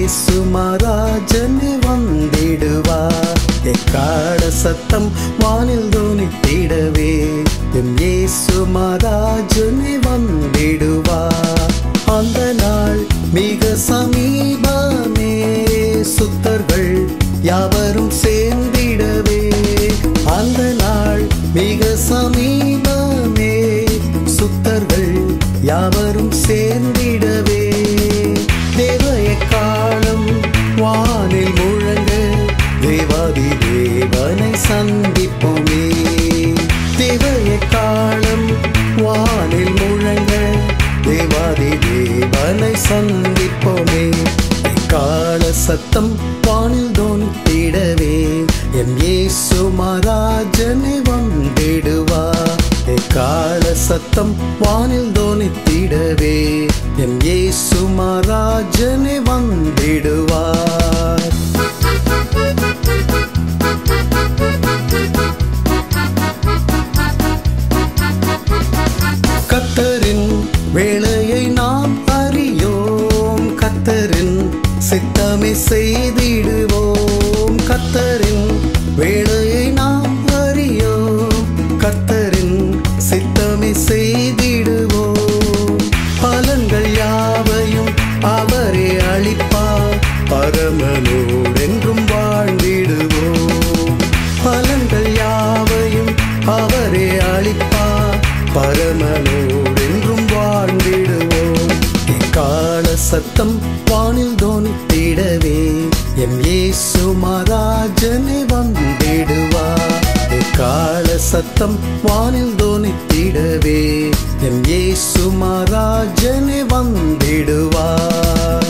இயேசு மகாராஜனே வந்திடுவார். எக்கால சத்தம் வானில் தொனித்திடவே எம் இயேசு மகாராஜனே வந்திடுவார். அந்த நாள் மிக சமீபமே, சுத்தர்கள் யாவரும் சேர்ந்திடவே. அந்த நாள் மிக சமீபமே, சுத்தர்கள் யாவரும் சேர்ந்திடவே. தேவ எக்காலம் வானில் முழங்க தேவாதி தேவனை சந்திப்போமே. தேவ எக்காலம் வானில் முழங்க தேவாதி தேவனை சந்திப்போமே. எக்கால சத்தம் வானில் தொனித்திடவே எம் இயேசு மகாராஜனே வந்திடுவார். எக்கால சத்தம் வானில் தொனித்திடவே எம் இயேசு மகாராஜனே வந்திடுவார். கர்த்தரின் வேளையை நாம் அறியோம், கர்த்தரின் சித்தமே செய்திடுவோம். கர்த்தரின் வேளையை நாம் அறியோம், கர்த்தரின் சித்தமே செய்திடுவோம். பலன்கள் யாவையும் அவரே அளிப்பார், பரமனோடென்றும் வாழ்ந்திடுவோம். பலன்கள் யாவையும் அவரே அளிப்பார், பரமனோடென்றும் வாழ்ந்திடுவோம். எக்கால சத்தம் வானில் தொனித்திடவே எம் இயேசு மகாராஜனே வந்திடுவார். எக்கால சத்தம் வானில் தொனித்திடவே எம் இயேசு மகாராஜனே வந்திடுவார்.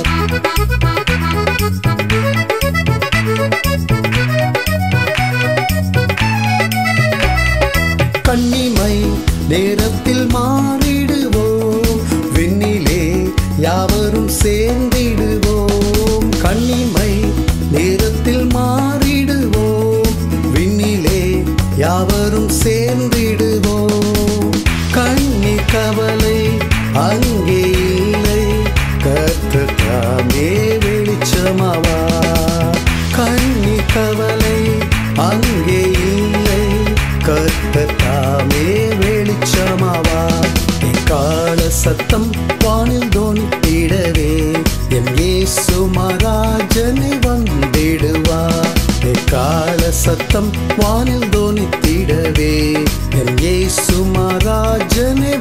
கன்னிமை நேரத்தில் மாறிடுவோம், விண்ணிலே யாவரும் சேர்ந்திடுவோம். கன்னிமை நேரத்தில் மாறிடுவோம், விண்ணிலே யாவரும் சேர்ந்திடுவோம். கண்ணி கவலை அங்கே இல்லை, கர்த்தர் தாமே வெளிச்சமாவார். கண்ணி கவலை அங்கே இல்லை, கர்த்தர் தாமே வெளிச்சமாவார். எக்கால சத்தம் வானில் தொனித்திடவே எம் இயேசு மகாராஜனே வந்திடுவார். எக்கால சத்தம் வானில் தொனித்திடவே எம் இயேசு மகாராஜனே